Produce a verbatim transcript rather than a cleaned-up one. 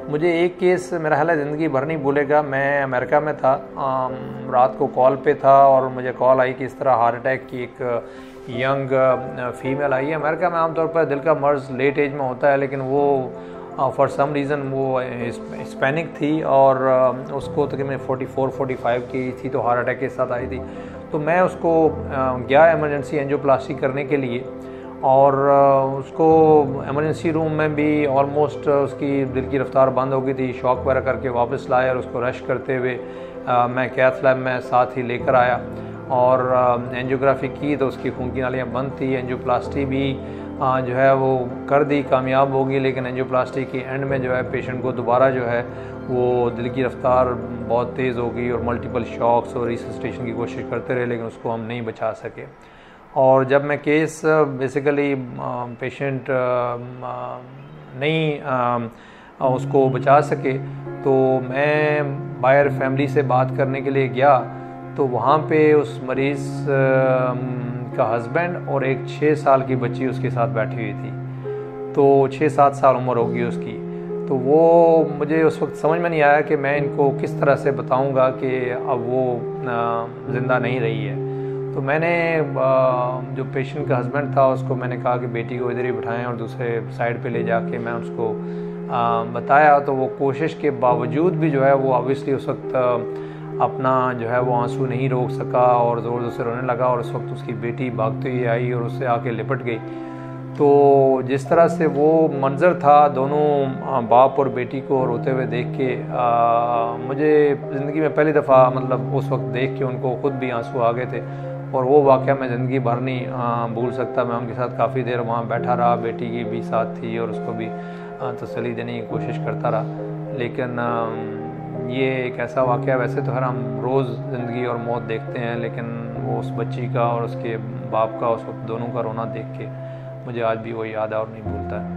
मुझे एक केस मेरा ख्याल है ज़िंदगी भर नहीं भूलेगा। मैं अमेरिका में था, रात को कॉल पे था और मुझे कॉल आई कि इस तरह हार्ट अटैक की एक यंग फीमेल आई है। अमेरिका में आमतौर पर दिल का मर्ज़ लेट एज में होता है, लेकिन वो फॉर सम रीज़न वो हिस्पैनिक थी और उसको तकरीबन फोर्टी फोर फोर्टी फाइव की थी, तो हार्ट अटैक के साथ आई थी। तो मैं उसको गया इमरजेंसी एंजियोप्लास्टी करने के लिए, और उसको इमरजेंसी रूम में भी ऑलमोस्ट उसकी दिल की रफ्तार बंद हो गई थी। शॉक वगैरह करके वापस लाया और उसको रश करते हुए आ, मैं कैथ लैब में साथ ही लेकर आया और एंजियोग्राफी की तो उसकी खून की नालियाँ बंद थी। एंजियोप्लास्टी भी आ, जो है वो कर दी, कामयाब होगी, लेकिन एंजियोप्लास्टी की एंड में जो है पेशेंट को दोबारा जो है वो दिल की रफ्तार बहुत तेज़ हो गई और मल्टीपल शॉक्स और रिससिटेशन की कोशिश करते रहे, लेकिन उसको हम नहीं बचा सके। और जब मैं केस बेसिकली पेशेंट नहीं उसको बचा सके, तो मैं बाहर फैमिली से बात करने के लिए गया, तो वहाँ पे उस मरीज़ का हस्बैंड और एक छः साल की बच्ची उसके साथ बैठी हुई थी। तो छः सात साल उम्र होगी उसकी। तो वो मुझे उस वक्त समझ में नहीं आया कि मैं इनको किस तरह से बताऊंगा कि अब वो ज़िंदा नहीं रही है। तो मैंने जो पेशेंट का हस्बैंड था उसको मैंने कहा कि बेटी को इधर ही बिठाएं और दूसरे साइड पे ले जाके मैं उसको बताया। तो वो कोशिश के बावजूद भी जो है वो ऑब्वियसली उस वक्त अपना जो है वो आंसू नहीं रोक सका और ज़ोर ज़ोर से रोने लगा, और उस वक्त उसकी बेटी भागती हुई आई और उससे आके लिपट गई। तो जिस तरह से वो मंज़र था, दोनों बाप और बेटी को रोते हुए देख के आ, मुझे ज़िंदगी में पहली दफ़ा मतलब उस वक्त देख के उनको ख़ुद भी आंसू आ गए थे, और वो वाक़या मैं ज़िंदगी भर नहीं भूल सकता। मैं उनके साथ काफ़ी देर वहाँ बैठा रहा, बेटी की भी साथ थी और उसको भी तसल्ली देने की कोशिश करता रहा। लेकिन ये एक ऐसा वाक़या, वैसे तो हर हम रोज़ ज़िंदगी और मौत देखते हैं, लेकिन वो उस बच्ची का और उसके बाप का उस वक्त दोनों का रोना देख के मुझे आज भी वो याद है और नहीं भूलता है।